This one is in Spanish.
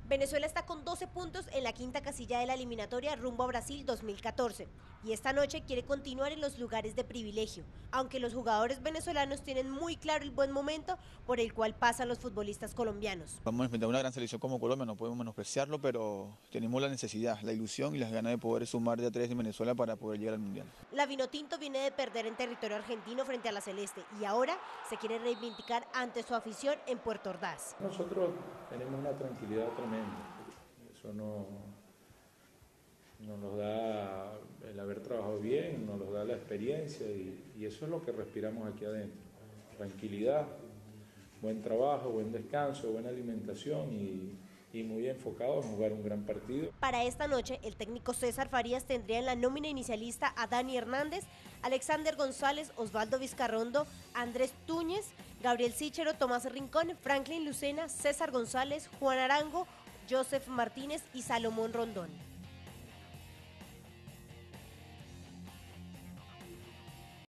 Venezuela está con 12 puntos en la quinta casilla de la eliminatoria rumbo a Brasil 2014 y esta noche quiere continuar en los lugares de privilegio, aunque los jugadores venezolanos tienen muy claro el buen momento por el cual pasan los futbolistas colombianos. Vamos a enfrentar una gran selección como Colombia, no podemos menospreciarlo, pero tenemos la necesidad, la ilusión y las ganas de poder sumar de a tres en Venezuela para poder llegar al Mundial. La Vinotinto viene de perder en territorio argentino frente a la Celeste y ahora se quiere reivindicar ante su afición en Puerto Ordaz. Nosotros tenemos una tranquilidad tremenda, eso nos da el haber trabajado bien, nos da la experiencia y eso es lo que respiramos aquí adentro. Tranquilidad, buen trabajo, buen descanso, buena alimentación y muy enfocado en jugar un gran partido. Para esta noche, el técnico César Farías tendría en la nómina inicialista a Dani Hernández, Alexander González, Osvaldo Vizcarrondo, Andrés Túñez, Gabriel Sichero, Tomás Rincón, Franklin Lucena, César González, Juan Arango, Joseph Martínez y Salomón Rondón.